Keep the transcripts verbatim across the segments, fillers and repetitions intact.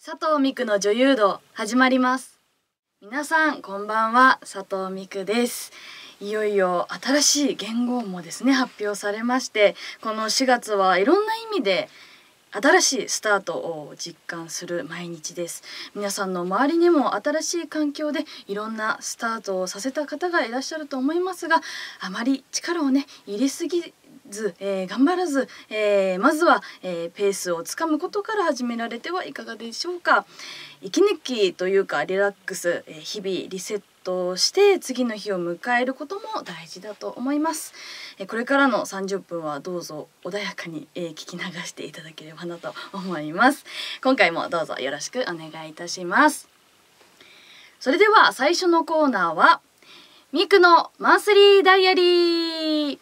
佐藤美久の女優道始まります。皆さんこんばんは、佐藤美久です。いよいよ新しい元号もですね発表されまして、このしがつはいろんな意味で新しいスタートを実感する毎日です。皆さんの周りにも新しい環境でいろんなスタートをさせた方がいらっしゃると思いますが、あまり力をね入れすぎず、えー、頑張らず、えー、まずは、えー、ペースをつかむことから始められてはいかがでしょうか。息抜きというかリラックス、えー、日々リセットして次の日を迎えることも大事だと思います。えー、これからのさんじゅっぷんはどうぞ穏やかに、えー、聞き流していただければなと思います。今回もどうぞよろしくお願いいたします。それでは最初のコーナーはミクのマンスリーダイアリー。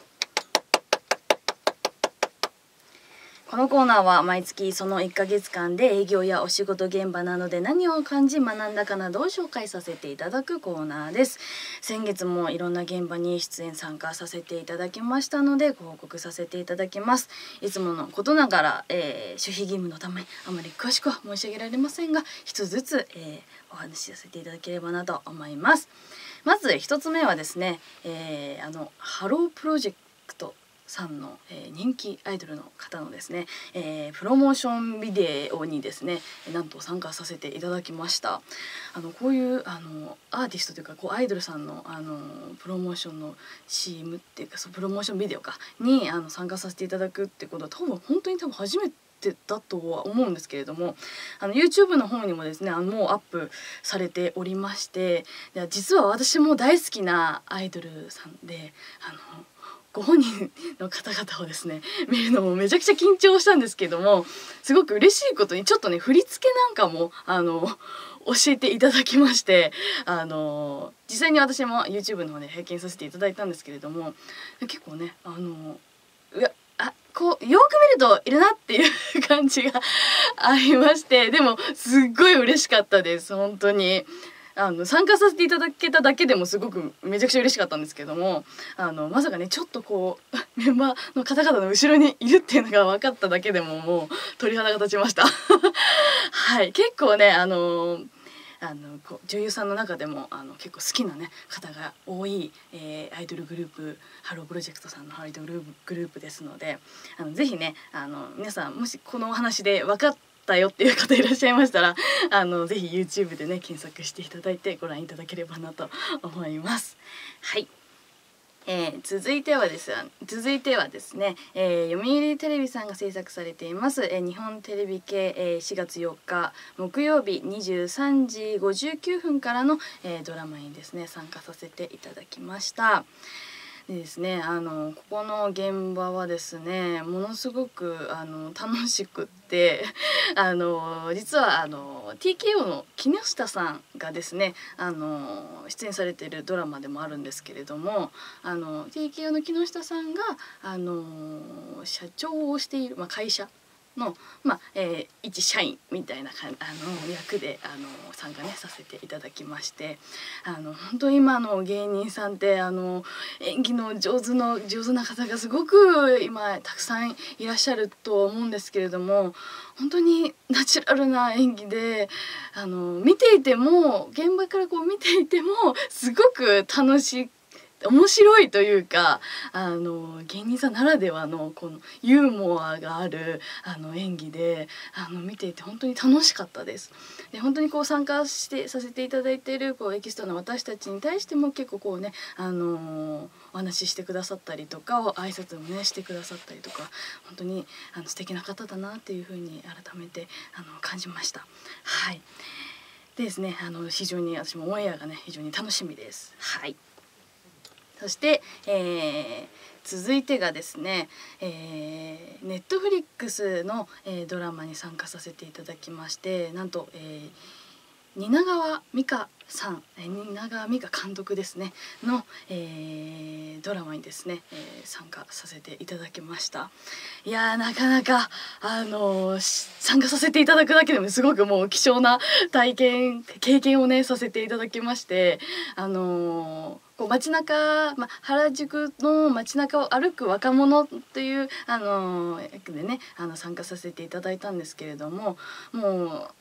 このコーナーは毎月そのいっかげつかんで営業やお仕事現場などで何を感じ学んだかなどを紹介させていただくコーナーです。先月もいろんな現場に出演参加させていただきましたのでご報告させていただきます。いつものことながら、えー、守秘義務のためあまり詳しくは申し上げられませんが、一つずつ、えー、お話しさせていただければなと思います。まず一つ目はですね、えー、あのハロープロジェクトさんの、えー、人気アイドルの方のですね、えー、プロモーションビデオにですねなんと参加させていただきました。あのこういうあのアーティストというかこうアイドルさんのあのプロモーションの シーエム っていうかそうプロモーションビデオかにあの参加させていただくってことは多分本当に多分初めてだとは思うんですけれども、あの YouTube の方にもですねあのもうアップされておりまして、で実は私も大好きなアイドルさんで、あのご本人の方々をですね見るのもめちゃくちゃ緊張したんですけども、すごく嬉しいことにちょっとね振り付けなんかもあの教えていただきまして、あの実際に私も YouTube の方で拝見させていただいたんですけれども、結構ねあのいやあこうよく見るといるなっていう感じがありまして、でもすっごい嬉しかったです本当に。あの参加させていただけただけでもすごくめちゃくちゃ嬉しかったんですけども、あのまさかねちょっとこうメンバーの方々の後ろにいるっていうのが分かっただけでももう鳥肌が立ちましたはい、結構ねあのあのこう女優さんの中でもあの結構好きな、ね、方が多い、えー、アイドルグループハロープロジェクトさんのアイドルグループですので、あのぜひねあの皆さんもしこのお話で分かったよっていう方いらっしゃいましたら、あのぜひ YouTube でね検索していただいてご覧いただければなと思います。はい、えー、続いてはです続いてはですね、えー、読売テレビさんが制作されています、えー、日本テレビ系、えー、しがつよっか木曜日にじゅうさんじごじゅうきゅうふんからの、えー、ドラマにですね参加させていただきました。でですね、あのここの現場はですねものすごくあの楽しくってあの実はあの ティーケーオー の木下さんがですねあの出演されているドラマでもあるんですけれども、あの ティーケーオー の木下さんがあの社長をしている、まあ、会社の、まあえー、一社員みたいなかあの役であの参加ねさせていただきまして、あの本当今の芸人さんってあの演技の上手の上手な方がすごく今たくさんいらっしゃると思うんですけれども、本当にナチュラルな演技であの見ていても現場からこう見ていてもすごく楽しい面白いというか、あの芸人さんならではのこのユーモアがあるあの演技であの見ていて本当に楽しかったです。で本当にこう参加してさせていただいているこうエキストラの私たちに対しても結構こうねあのお話ししてくださったりとか挨拶もねしてくださったりとか、本当にあの素敵な方だなっていうふうに改めてあの感じました。はい。でですねあの非常に私もオンエアがね非常に楽しみです。はい。そして、えー、続いてがですね、えー、ネットフリックスの、えー、ドラマに参加させていただきまして、なんと、えー、蜷川実花さん、えー、蜷川実花監督ですねの、えー、ドラマにですね、えー、参加させていただきました。いやーなかなか、あのー、参加させていただくだけでもすごくもう貴重な体験経験をねさせていただきまして、あのーこう街中、まあ、原宿の街中を歩く若者という、あのー、役でねあの参加させていただいたんですけれども、もう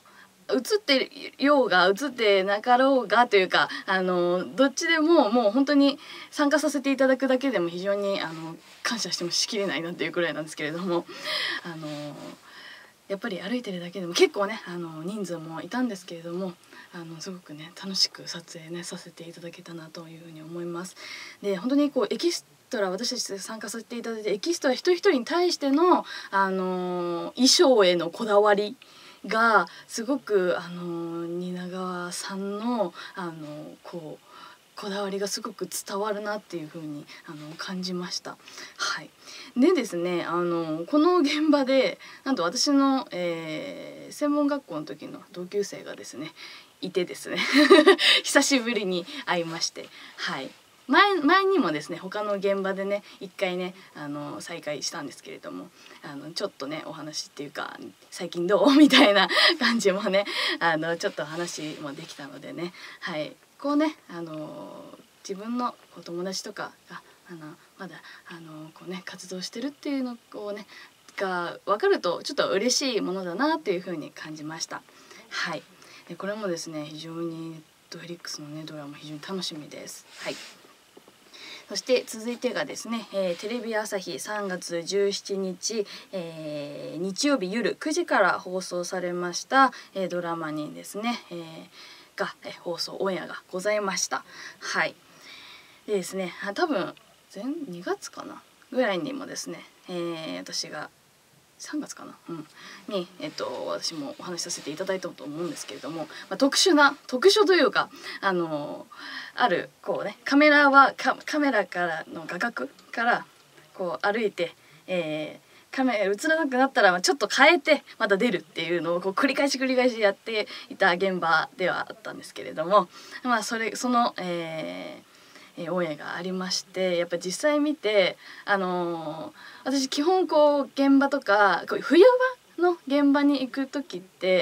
映ってようが映ってなかろうがというか、あのどっちでももう本当に参加させていただくだけでも非常にあの感謝してもしきれないなっていうくらいなんですけれども、あのやっぱり歩いてるだけでも結構ね、あの人数もいたんですけれども、あのすごくね楽しく撮影ねさせていただけたなというふうに思います。で本当にこうエキストラ私たちで参加させていただいて、エキストラ一人一人に対しての、あの衣装へのこだわりがすごく、あの蜷川さんの、あのこうこだわりがすごく伝わるなっていう風にあの感じました。はい、でですね、あのこの現場でなんと私の、えー、専門学校の時の同級生がですねいてですね久しぶりに会いまして、はい、前, 前にもですね他の現場でね一回ねあの再会したんですけれども、あのちょっとねお話っていうか最近どうみたいな感じもね、あのちょっと話もできたのでね、はい、こうね、あの自分のお友達とかがあのまだあのこう、ね、活動してるっていうのをねが分かるとちょっと嬉しいものだなっていうふうに感じました。はい、でこれもですね非常にネットフリックスのねドラマ非常に楽しみです。はい、そして続いてがですね、えー、テレビ朝日さんがつじゅうしちにち、えー、日曜日夜くじから放送されました、えー、ドラマにですね、えーがえ放送オンエアがございました。はい、でですね多分前にがつかなぐらいにもですね、えー、私がさんがつかな、うん、に、えっと、私もお話しさせていただいたと思うんですけれども、まあ、特殊な特殊というか、あのー、あるこうねカメラはカカメラからの画角からこう歩いて、えーカメラ映らなくなったらちょっと変えてまた出るっていうのをこう繰り返し繰り返しやっていた現場ではあったんですけれども、まあそれその、えーえー、オンエアがありまして、やっぱ実際見て、あのー、私基本こう現場とかこう冬場の現場に行く時って、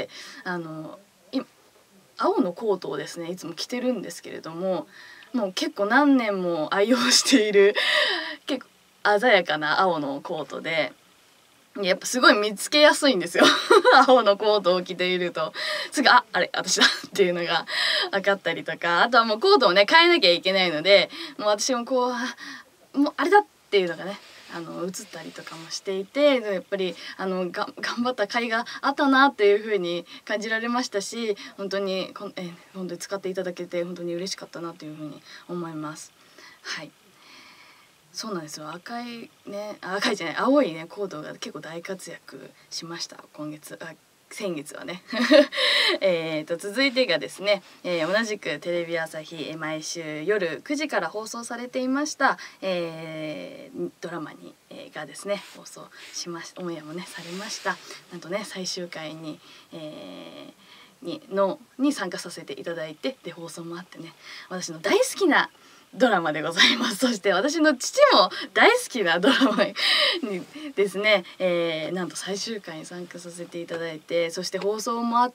あのー、青のコートをですねいつも着てるんですけれども、もう結構何年も愛用している結構鮮やかな青のコートで。やっぱすごい見つけやすいんですよ青のコートを着ているとすぐああれ私だっていうのが分かったりとか、あとはもうコートをね変えなきゃいけないので、もう私もこうもうあれだっていうのがねあの映ったりとかもしていて、やっぱりあのが頑張った甲斐があったなっていう風に感じられましたし、本当にこえ本当に使っていただけて本当に嬉しかったなという風に思います。はい、そうなんですよ。赤いね、赤いじゃない青いねコードが結構大活躍しました今月、あ先月はねえと続いてがですね、えー、同じくテレビ朝日、えー、毎週夜くじから放送されていました、えー、ドラマに、えー、がですね放送しましオンエアもねされました。なんとね最終回に、えー、にのに参加させていただいて、で放送もあってね、私の大好きなドラマでございます。そして私の父も大好きなドラマにですね、えー、なんと最終回に参加させていただいて、そして放送もあって、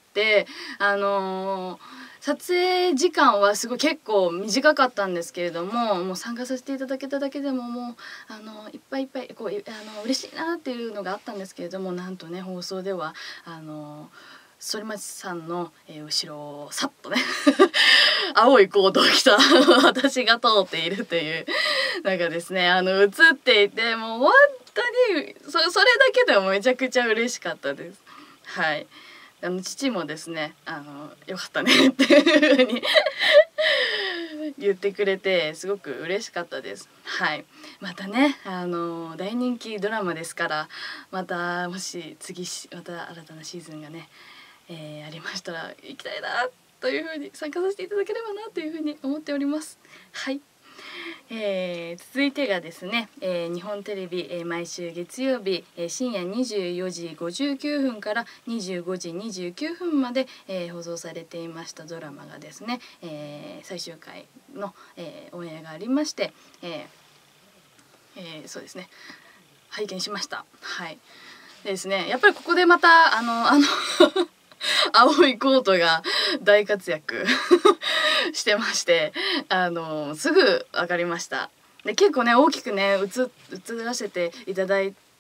あのー、撮影時間はすごい結構短かったんですけれども、もう参加させていただけただけでももう、あのー、いっぱいいっぱいこうあのー、嬉しいなっていうのがあったんですけれども、なんとね放送ではあのー反町さんの、えー、後ろをさっとね青いコートを着た私が通っているというなんかですね、あの映っていて、もう本当に そ, それだけでもめちゃくちゃ嬉しかったです。はい、あの父もですね、あのよかったねっていう風に言ってくれてすごく嬉しかったです。はい、またねあの大人気ドラマですから、またもし次また新たなシーズンがねえー、ありましたら行きたいなというふうに参加させていただければなというふうに思っております。はい、えー、続いてがですね、えー、日本テレビ、えー、毎週月曜日、えー、深夜にじゅうよじごじゅうきゅうふんからにじゅうごじにじゅうきゅうふんまで、えー、放送されていましたドラマがですね、えー、最終回の、えー、オンエアがありまして、えーえー、そうですね拝見しました。はいでですね、やっぱりここでまたあのあの青いコートが大活躍してまして、あのすぐ分かりました。で結構ね大きくね映映らせていただい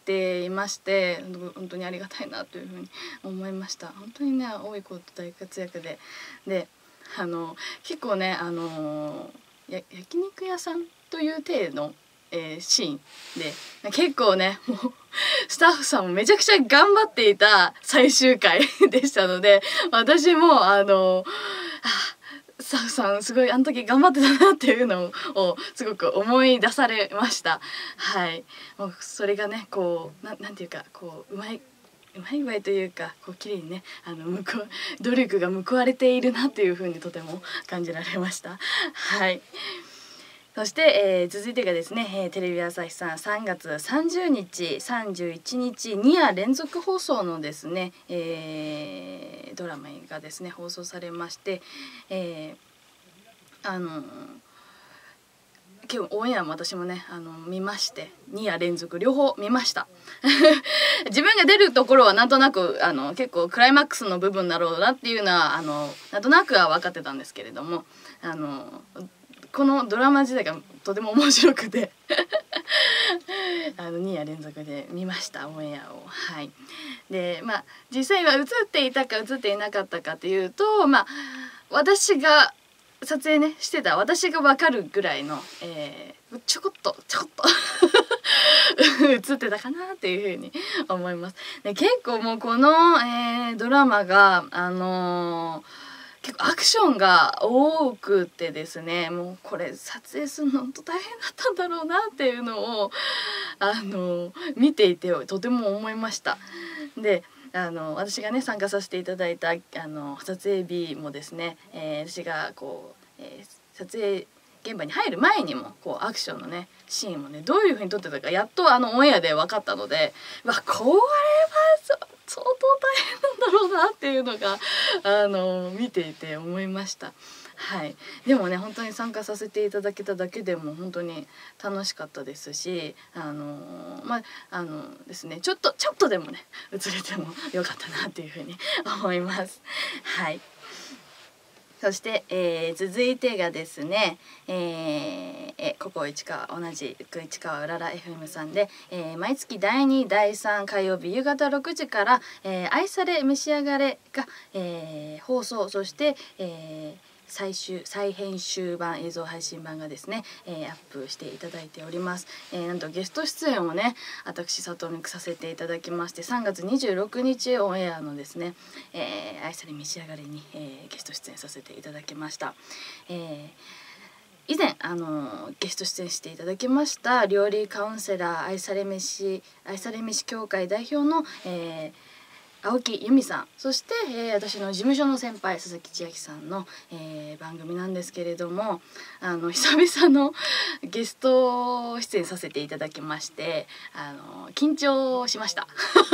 ていまして、本当にありがたいなというふうに思いました。本当にね多いこと大活躍で、であの結構ねあのや焼肉屋さんという体の、えー、シーンで結構ねもうスタッフさんもめちゃくちゃ頑張っていた最終回でしたので、私もあのあスタッフさんすごいあの時頑張ってたなっていうのをすごく思い出されました。はい、もうそれがねこう な, なんていうかこううまいうまい具合というかこう綺麗にねあの報わ努力が報われているなっていう風にとても感じられました。はい。そして、えー、続いてがですね、えー、テレビ朝日さんさんがつさんじゅうにちさんじゅういちにちに夜連続放送のですね、えー、ドラマがですね放送されまして、えー、あのー今日オンエアも私もねあの見まして、に夜連続両方見ました自分が出るところはなんとなくあの結構クライマックスの部分だろうなっていうのはあのなんとなくは分かってたんですけれども、あのこのドラマ自体がとても面白くてあのに夜連続で見ましたオンエアを。はい、でまあ実際は映っていたか映っていなかったかっていうと、まあ私が撮影ねしてた私が分かるぐらいの、えー、ちょこっとちょこっと映ってたかなっていうふうに思います。で結構もうこの、えー、ドラマがあのー、結構アクションが多くてですね、もうこれ撮影するの本当大変だったんだろうなっていうのをあのー、見ていてとても思いました。であの私がね参加させていただいたあの撮影日もですね、えー、私がこう、えー、撮影現場に入る前にもこうアクションのねシーンをねどういう風に撮ってたかやっとあのオンエアで分かったので、わこれは相当大変なんだろうなっていうのがあの見ていて思いました。はい、でもね本当に参加させていただけただけでも本当に楽しかったですし、あのまああのですねちょっとちょっとでもね映れてもよかったなっていうふうに思います。はい。そして、えー、続いてがですね、えー、えここ市川同じく市川うらら エフエム さんで、えー、毎月だいにだいさん火曜日夕方ろくじから「えー、愛され召し上がれが」えー、放送、そして、えー最終再編集版映像配信版がですね、えー、アップしていただいております。えー、なんとゲスト出演をね私佐藤美久させていただきまして、さんがつにじゅうろくにちオンエアのですね「えー、愛され召し上がれに」えー、ゲスト出演させていただきました。えー以前あのゲスト出演していただきました料理カウンセラー愛され飯愛され飯協会代表の、えー青木由美さん、そして、えー、私の事務所の先輩佐々木千秋さんの、えー、番組なんですけれども、あの久々のゲスト出演させていただきまして、あの緊張しました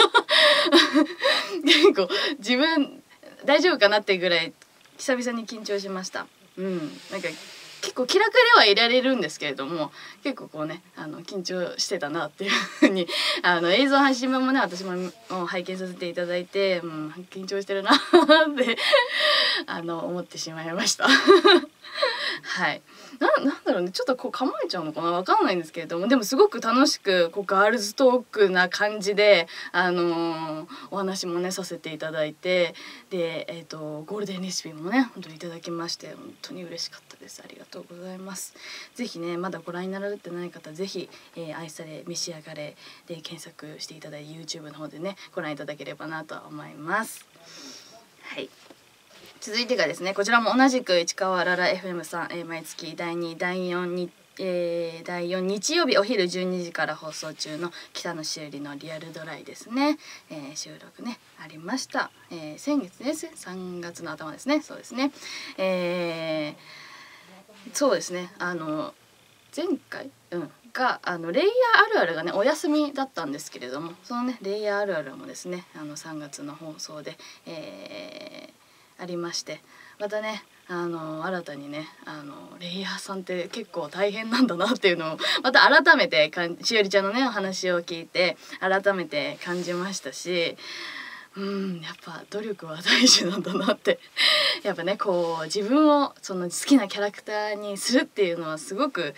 結構自分大丈夫かなっていうぐらい久々に緊張しました。うん、なんか結構気楽ではいられるんですけれども、結構こうねあの緊張してたなっていうふうにあの映像配信版もね私も拝見させていただいて、うん、緊張してるなってあの思ってしまいましたはい。な, なんだろうねちょっとこう構えちゃうのかなわかんないんですけれども、でもすごく楽しくこうガールズトークな感じで、あのー、お話もねさせていただいて、で、えーと、ゴールデンレシピもね本当にいただきまして本当に嬉しかったです。ありがとうございます。ぜひねまだご覧になられてない方ぜひ、えー、愛され召し上がれで検索していただいて YouTube の方でねご覧いただければなと思います。はい。続いてがですねこちらも同じく市川らら エフエム さん、えー、毎月だいにだいよんにえー、だいよん日曜日お昼じゅうにじから放送中の北野しゅうりのリアルドライですね、えー、収録ねありました、えー、先月ですさんがつの頭ですね。そうですね、えー、そうですねあの前回、うん、があのレイヤーあるあるがねお休みだったんですけれども、そのねレイヤーあるあるもですねあのさんがつの放送で、えー、ありまして、またねあの新たにねあのレイヤーさんって結構大変なんだなっていうのをまた改めてかんしおりちゃんのねお話を聞いて改めて感じましたし、うんやっぱ努力は大事なんだなってやっぱねこう自分をその好きなキャラクターにするっていうのはすごく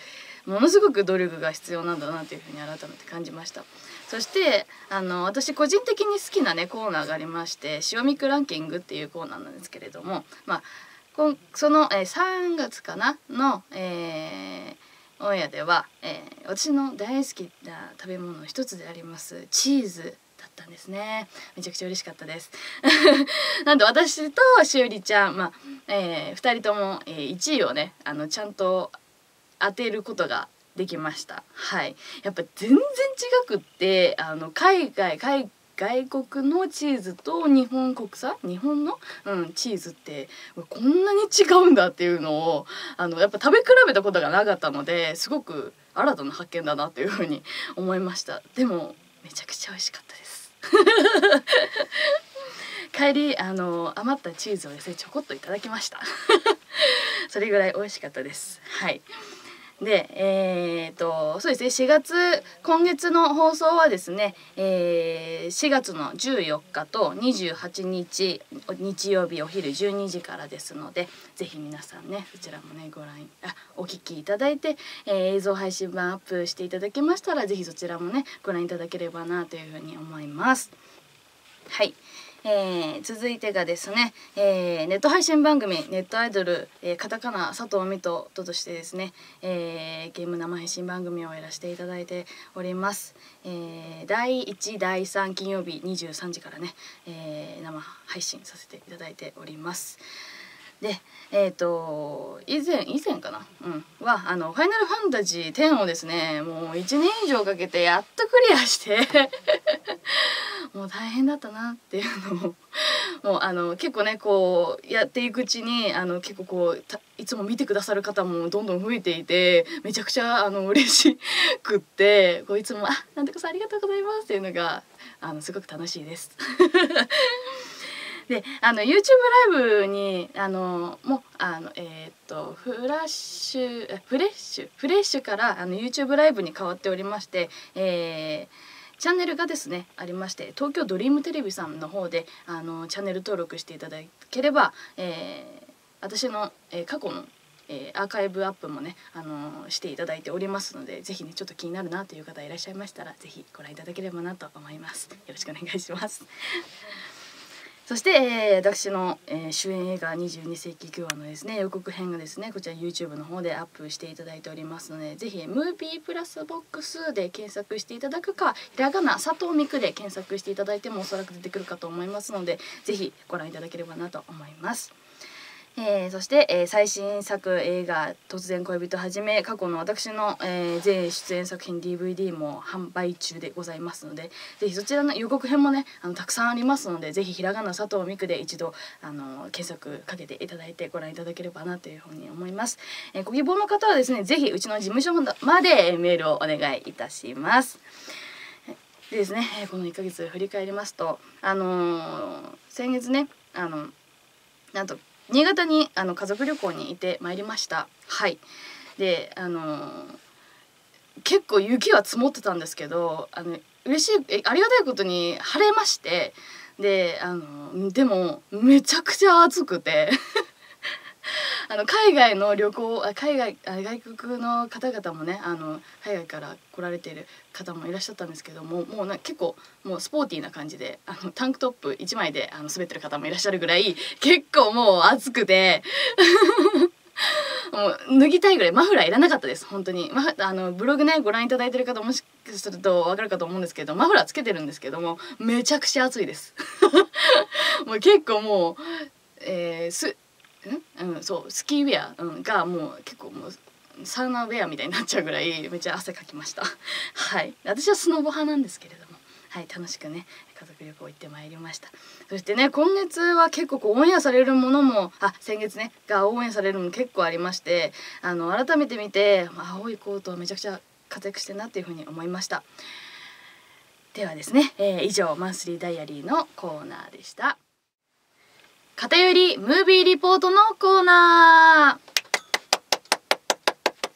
ものすごく努力が必要なんだなというふうに改めて感じました。そしてあの私個人的に好きなねコーナーがありまして、塩ミクランキングっていうコーナーなんですけれども、まあこその、えー、さんがつかなの、えー、オンエアでは、えー、私の大好きな食べ物の一つでありますチーズだったんですね。めちゃくちゃ嬉しかったですなんで私としおりちゃん、まあえー、ふたりとも、えー、いちいをねあのちゃんと当てることができました。はい、やっぱ全然違くってあの海外海外国のチーズと日本国産日本の、うん、チーズってこんなに違うんだっていうのをあのやっぱ食べ比べたことがなかったので、すごく新たな発見だなっていうふうに思いました。でもめちゃくちゃ美味しかったです帰りあの余ったチーズをですねちょこっといただきましたそれぐらい美味しかったです。はい。で、えー、とそうですねしがつ今月の放送はですね、えー、しがつのじゅうよっかとにじゅうはちにち日曜日お昼じゅうにじからですので、ぜひ皆さんねそちらもねご覧あお聞きいただいて、えー、映像配信版アップしていただけましたらぜひそちらもねご覧いただければなというふうに思います。はい。えー、続いてがですね、えー、ネット配信番組ネットアイドル、えー、カタカナ佐藤美斗としてですね、えー、ゲーム生配信番組をやらせていただいております。えー、だいいちだいさん金曜日にじゅうさんじからね、えー、生配信させていただいております。で、えーと以前以前かな、うんはあのファイナルファンタジーテンをですねもういちねん以上かけてやっとクリアしてもう大変だったなっていうのをもうあの結構ねこうやっていくうちにあの結構こういつも見てくださる方もどんどん増えていて、めちゃくちゃあの嬉しくってこういつも「あなんとかさんありがとうございます」っていうのがあのすごく楽しいですであの YouTube ライブにあのもあのえー、っとフラッシュフレッシュフレッシュからあの YouTube ライブに変わっておりまして、えー、チャンネルがですねありまして、東京ドリームテレビさんの方であのチャンネル登録していただければ、えー、私の、えー、過去のえー、アーカイブアップもね、あのー、していただいておりますので、ぜひねちょっと気になるなという方いらっしゃいましたらぜひご覧いただければなと思います。よろしくお願いしますそして、えー、私の、えー、主演映画にじゅうにせいききゅうわのですね予告編がですねこちら YouTube の方でアップしていただいておりますので、ぜひムービープラスボックスで検索していただくか、ひらがな佐藤美久で検索していただいてもおそらく出てくるかと思いますので、ぜひご覧いただければなと思います。えー、そして、えー、最新作映画「突然恋人」はじめ過去の私の、えー、全出演作品 ディーブイディー も販売中でございますので、ぜひそちらの予告編もねあのたくさんありますので、ぜひひらがな佐藤美久で一度あの検索かけていただいてご覧いただければなというふうに思います。えー、ご希望の方はですねぜひうちの事務所までメールをお願いいたします。でですねこのいっかげつ振り返りますと、あのー、先月ねあのなんと新潟にあの家族旅行に行ってまいりました。はい。で、あのー、結構雪は積もってたんですけど、あの嬉しいえありがたいことに晴れまして、で、あのでもめちゃくちゃ暑くてあの海外の旅行あ海外あ外国の方々もねあの海外から来られている方もいらっしゃったんですけども、もうな結構もうスポーティーな感じであのタンクトップいちまいであの滑ってる方もいらっしゃるぐらい結構もう暑くてもう脱ぎたいぐらいマフラーいらなかったです本当に。マあのブログねご覧いただいてる方もしかすると分かるかと思うんですけど、マフラーつけてるんですけどもめちゃくちゃ暑いですもう結構もう、えー、すん、うん、そうスキーウェア、うん、がもう結構もうサウナウェアみたいになっちゃうぐらいめっちゃ汗かきましたはい、私はスノボ派なんですけれども、はい、楽しくね家族旅行行ってまいりました。そしてね今月は結構こうオンエアされるものもあ先月ねがオンエアされるのも結構ありまして、あの改めて見て、まあ、青いコートはめちゃくちゃ活躍してるなっていうふうに思いました。ではですね、えー、以上マンスリーダイアリーのコーナーでした。偏りムービーリポートのコーナー。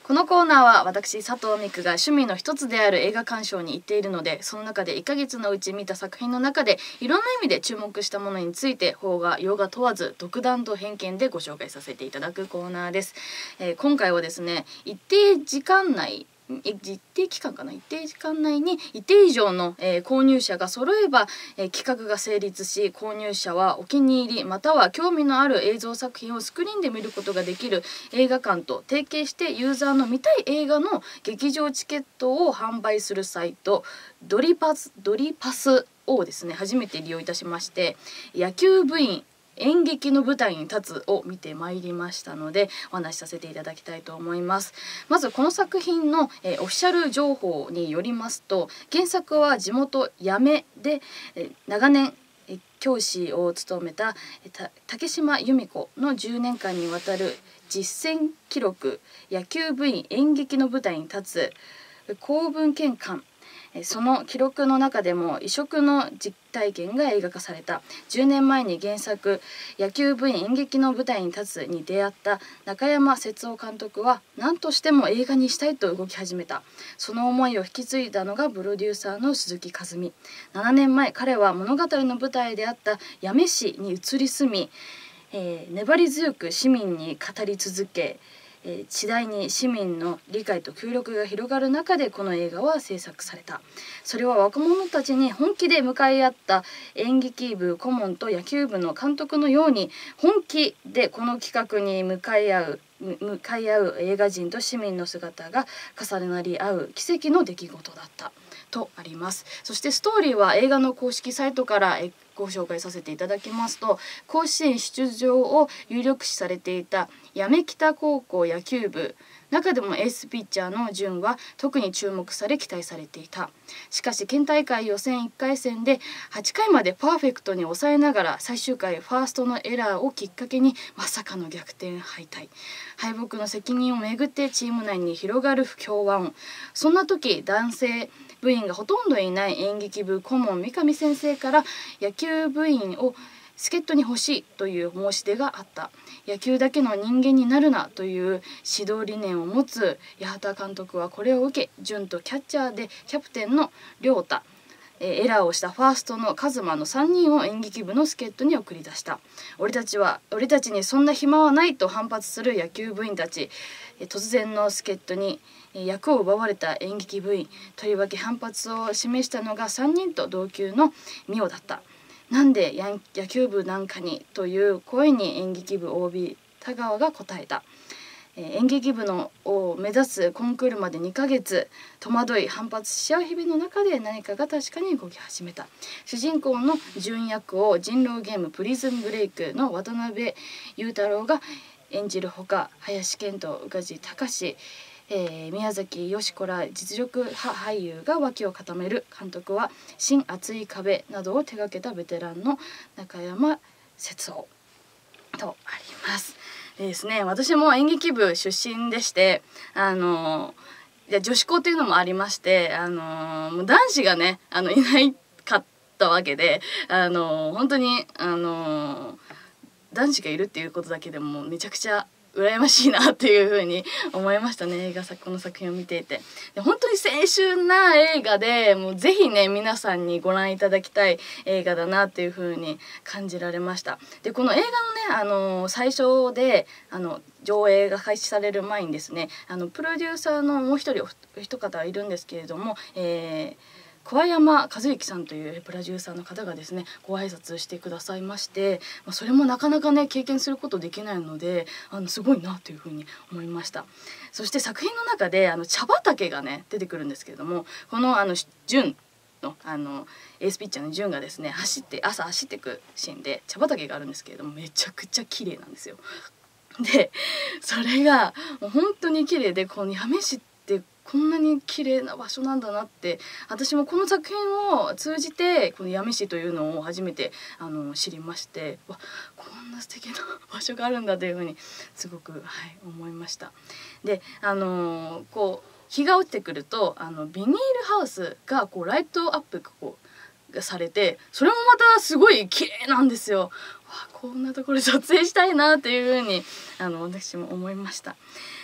このコーナーは私佐藤美久が趣味の一つである映画鑑賞に行っているので、その中でいっかげつのうち見た作品の中でいろんな意味で注目したものについて邦画洋画問わず独断と偏見でご紹介させていただくコーナーです。えー、今回はですね、一定時間内一定期間かな一定時間内に一定以上の、えー、購入者が揃えば、えー、企画が成立し、購入者はお気に入りまたは興味のある映像作品をスクリーンで見ることができる映画館と提携して、ユーザーの見たい映画の劇場チケットを販売するサイトドリパスドリパスをですね初めて利用いたしまして、野球部員演劇の舞台に立つを見てまいりましたので、お話しさせていただきたいと思います。まずこの作品の、えー、オフィシャル情報によりますと、原作は地元八女で、えー、長年え教師を務めた竹島由美子のじゅうねんかんにわたる実践記録、野球部員演劇の舞台に立つ公文献館、その記録の中でも異色の実体験が映画化された。じゅうねんまえに原作野球部員演劇の舞台に立つに出会った中山節夫監督は何としても映画にしたいと動き始めた。その思いを引き継いだのがプロデューサーの鈴木和美。ななねんまえ、彼は物語の舞台であった八女市に移り住み、えー、粘り強く市民に語り続け、えー、次第に市民の理解と協力が広がる中でこの映画は制作された。それは若者たちに本気で向かい合った演劇部顧問と野球部の監督のように、本気でこの企画に向かい合う向かい合う映画人と市民の姿が重なり合う奇跡の出来事だったとあります。そしてストーリーは映画の公式サイトからご紹介させていただきますと、甲子園出場を有力視されていた八女北高校野球部、中でもエースピッチャーの潤は特に注目され期待されていた。しかし県大会予選いっかい戦ではちかいまでパーフェクトに抑えながら、最終回ファーストのエラーをきっかけにまさかの逆転敗退。敗北の責任をめぐってチーム内に広がる不協和音。そんな時、男性部員がほとんどいない演劇部顧問三上先生から野球部員を助っ人に欲しいという申し出があった。野球だけの人間になるなという指導理念を持つ八幡監督はこれを受け、潤とキャッチャーでキャプテンの亮太、エラーをしたファーストのカズマのさんにんを演劇部の助っ人に送り出した。俺たちは俺たちにそんな暇はないと反発する野球部員たち。突然の助っ人に役を奪われた演劇部員、とりわけ反発を示したのがさんにんと同級のミオだった。なんで野球部なんかにという声に演劇部 オービー 田川が答えた。演劇部のを目指すコンクールまでにかげつ、戸惑い反発し合う日々の中で何かが確かに動き始めた。主人公の純役を人狼ゲームプリズンブレイクの渡辺裕太郎が演じるほか、林遣都、宇梶隆、えー、宮崎美子ら実力派俳優が脇を固める。監督は新厚い壁などを手掛けたベテランの中山節夫とあります。でですね、私も演劇部出身でして、あのいや女子校っていうのもありまして、あのもう男子がねあのいないかったわけで、あの本当にあの男子がいるっていうことだけでもめちゃくちゃ羨ましいなっていう風に思いましたね。映画この作品を見ていて、で本当に青春な映画で、もうぜひね皆さんにご覧いただきたい映画だなっていう風に感じられました。でこの映画のねあの最初であの上映が開始される前にですね、あのプロデューサーのもう一人お一方いるんですけれども、えー桑山和之さんというプロデューサーの方がですねご挨拶してくださいまして、まあ、それもなかなかね経験することできないので、あのすごいなというふうに思いました。そして作品の中であの茶畑がね出てくるんですけれども、このあの潤のあのエースピッチャーの潤がですね走って朝走っていくシーンで茶畑があるんですけれども、めちゃくちゃ綺麗なんですよ。でそれがもう本当に綺麗で、この八女市ってこんなに綺麗な場所なんだなって、私もこの作品を通じてこの八女市というのを初めてあの知りまして、わこんな素敵な場所があるんだというふうにすごく、はい、思いました。であのこう日が落ちてくるとあのビニールハウスがこうライトアップがこうされて、それもまたすごい綺麗なんですよ。わこんなところ撮影したいなっていうふうにあの私も思いました。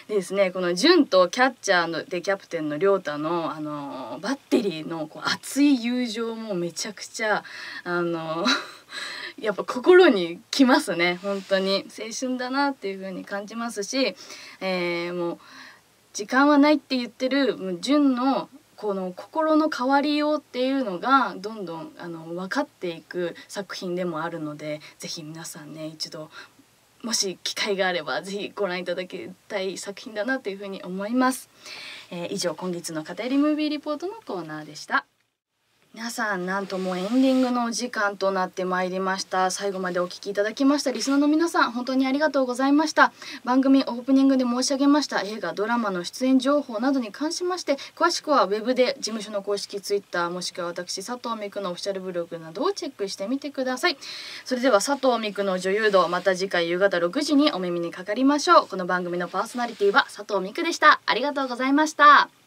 でですね、この潤とキャッチャーのでキャプテンの亮太のあのバッテリーのこう熱い友情もめちゃくちゃあのやっぱ心にきますね。本当に青春だなっていう風に感じますし、えー、もう時間はないって言ってる潤のこの心の変わりようっていうのがどんどんあの分かっていく作品でもあるので、ぜひ皆さんね一度もし機会があればぜひご覧いただきたい作品だなというふうに思います。えー、以上今月の片入りムービーリポートのコーナーでした。皆さん、なんともうエンディングのお時間となってまいりました。最後までお聞きいただきましたリスナーの皆さん、本当にありがとうございました。番組オープニングで申し上げました映画ドラマの出演情報などに関しまして、詳しくはウェブで事務所の公式ツイッターもしくは私佐藤美久のオフィシャルブログなどをチェックしてみてください。それでは佐藤美久の女優道、また次回夕方ろくじにお耳にかかりましょう。この番組のパーソナリティは佐藤美久でした。ありがとうございました。